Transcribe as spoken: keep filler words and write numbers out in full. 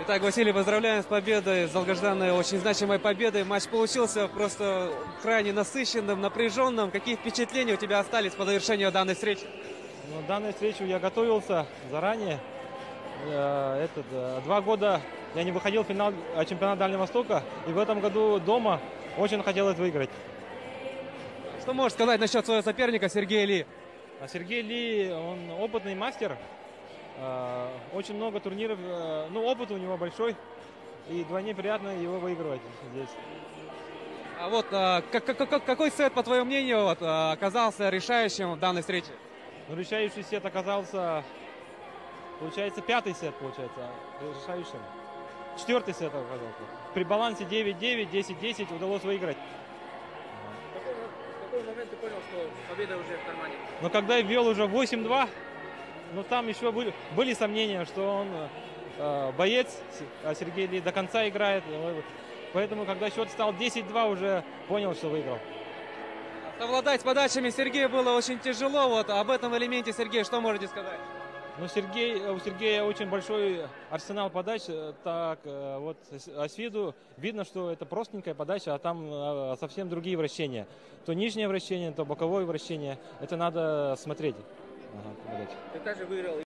Итак, Василий, поздравляем с победой, с долгожданной, очень значимой победой. Матч получился просто крайне насыщенным, напряженным. Какие впечатления у тебя остались по завершению данной встречи? Ну, данную встречу я готовился заранее. Э, Этот, э, два года я не выходил в финал э, чемпионата Дальнего Востока. И в этом году дома очень хотелось выиграть. Что можешь сказать насчет своего соперника Сергея Ли? А Сергей Ли, он опытный мастер. Э, Очень много турниров. э, Ну, опыт у него большой. И вдвойне приятно его выигрывать здесь. А вот а, как- как- как- какой сет, по твоему мнению, вот, а, оказался решающим в данной встрече? Но решающий сет оказался, получается, пятый сет, получается, решающим. Четвертый сет оказался. При балансе девять девять, десять десять удалось выиграть. В какой момент ты понял, что победа уже в кармане? Но когда я ввел уже восемь два, ну там еще были, были сомнения, что он э, боец, а Сергей Ли до конца играет. Поэтому, когда счет стал десять два, уже понял, что выиграл. Совладать с подачами Сергею было очень тяжело. Вот об этом элементе, Сергей, что можете сказать? Но Сергей, у Сергея очень большой арсенал подач. Так э, вот а с виду видно, что это простенькая подача, а там э, совсем другие вращения. То нижнее вращение, то боковое вращение. Это надо смотреть. Ага, Ты также выиграл